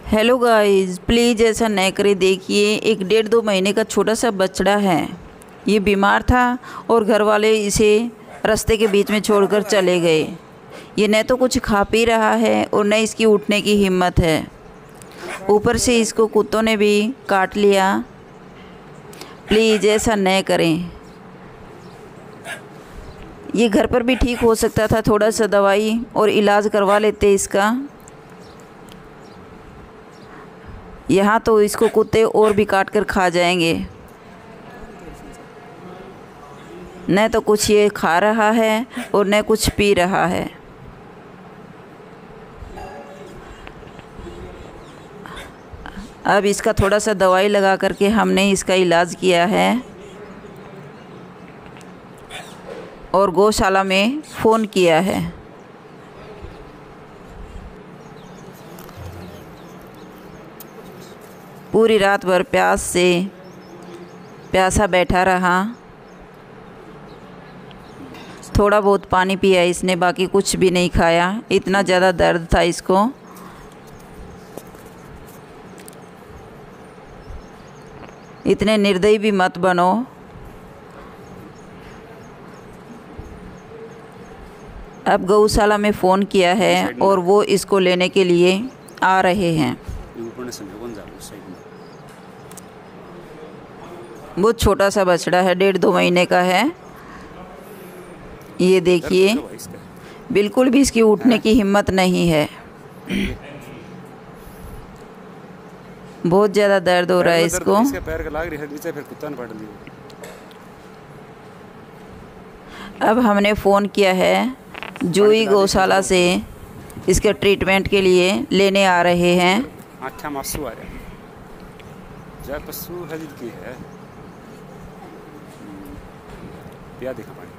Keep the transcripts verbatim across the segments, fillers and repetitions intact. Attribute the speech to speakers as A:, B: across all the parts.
A: Hello guys, please ऐसा नहीं करें। देखिए, एक डेढ़ दो महीने का छोटा सा बछड़ा है। ये बीमार था और घर वाले इसे रास्ते के बीच में छोड़कर चले गए। ये न तो कुछ खा पी रहा है और न इसकी उठने की हिम्मत है। ऊपर से इसको कुत्तों ने भी काट लिया। प्लीज़ ऐसा नहीं करें। ये घर पर भी ठीक हो सकता था। थोड़ा सा दवाई और इलाज करवा लेते इसका। यहाँ तो इसको कुत्ते और भी काट कर खा जाएंगे। न तो कुछ ये खा रहा है और न कुछ पी रहा है। अब इसका थोड़ा सा दवाई लगा करके हमने इसका इलाज किया है और गौशाला में फ़ोन किया है। पूरी रात भर प्यास से प्यासा बैठा रहा। थोड़ा बहुत पानी पिया इसने, बाकी कुछ भी नहीं खाया। इतना ज़्यादा दर्द था इसको। इतने निर्दयी भी मत बनो। अब गौशाला में फ़ोन किया है और वो इसको लेने के लिए आ रहे हैं। बहुत छोटा सा बछड़ा है, डेढ़ दो महीने का है। ये देखिए, बिल्कुल भी इसकी उठने की हिम्मत नहीं है। बहुत ज़्यादा दर्द हो रहा है इसको। अब हमने फ़ोन किया है जूही गौशाला से, इसके ट्रीटमेंट के लिए लेने आ रहे हैं।
B: पिया देखा पानी।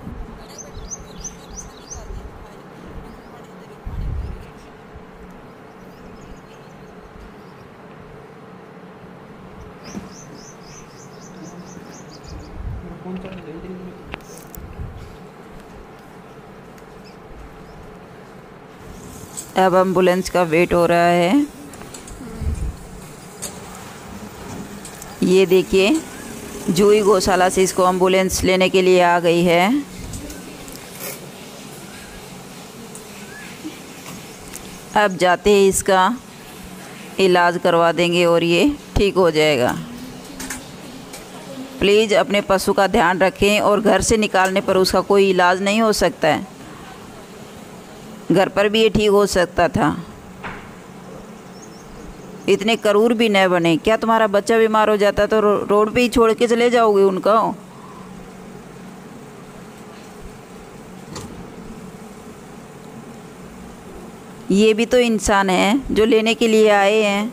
A: अब एम्बुलेंस का वेट हो रहा है। ये देखिए, जूही गौशाला से इसको एम्बुलेंस लेने के लिए आ गई है। अब जाते ही इसका इलाज करवा देंगे और ये ठीक हो जाएगा। प्लीज़ अपने पशु का ध्यान रखें और घर से निकालने पर उसका कोई इलाज नहीं हो सकता है। घर पर भी ये ठीक हो सकता था। इतने करूर भी न बने। क्या तुम्हारा बच्चा बीमार हो जाता तो रो, रोड पे ही छोड़ के चले जाओगे उनका? ये भी तो इंसान है जो लेने के लिए आए हैं।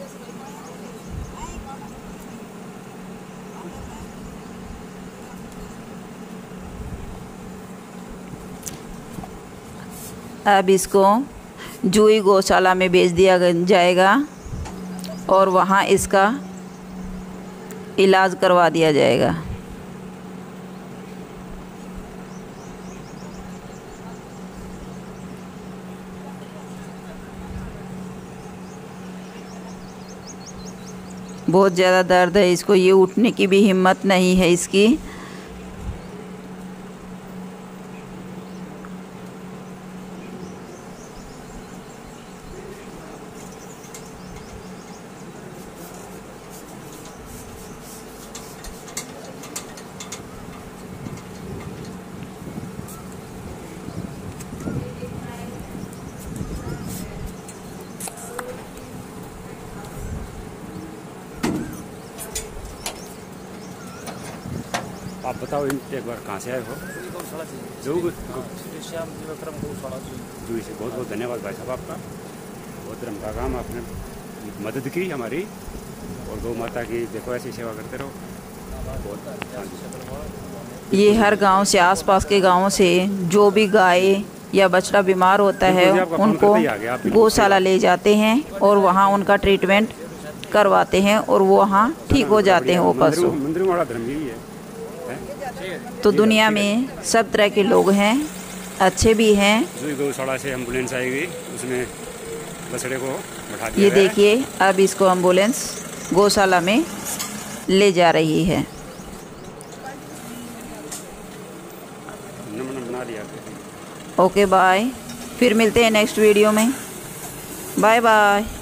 A: अब इसको जूही गौशाला में भेज दिया जाएगा और वहाँ इसका इलाज करवा दिया जाएगा। बहुत ज़्यादा दर्द है इसको। ये उठने की भी हिम्मत नहीं है इसकी।
B: आप बताओ एक बार कहाँ से आए हो? जूही से। बहुत बहुत धन्यवाद भाई साहब आपका। बहुत रंग का काम, आपने मदद की हमारी और गौ माता की देखो ऐसी सेवा करते रहो। बहुत
A: ये हर गांव से, आसपास के गांवों से जो भी गाय या बछड़ा बीमार होता है उनको गौशाला ले जाते हैं और वहाँ उनका ट्रीटमेंट करवाते हैं और वो वहाँ ठीक हो जाते हैं वो पशु। तो दुनिया में सब तरह के लोग हैं, अच्छे भी हैं।
B: जूही गौशाला से एम्बुलेंस आएगी, उसमें बछड़े को बैठा दिया
A: ये
B: गया है।
A: देखिए अब इसको एम्बुलेंस गौशाला में ले जा रही है।
B: नमन बना दिया।
A: ओके बाय, फिर मिलते हैं नेक्स्ट वीडियो में। Bye bye.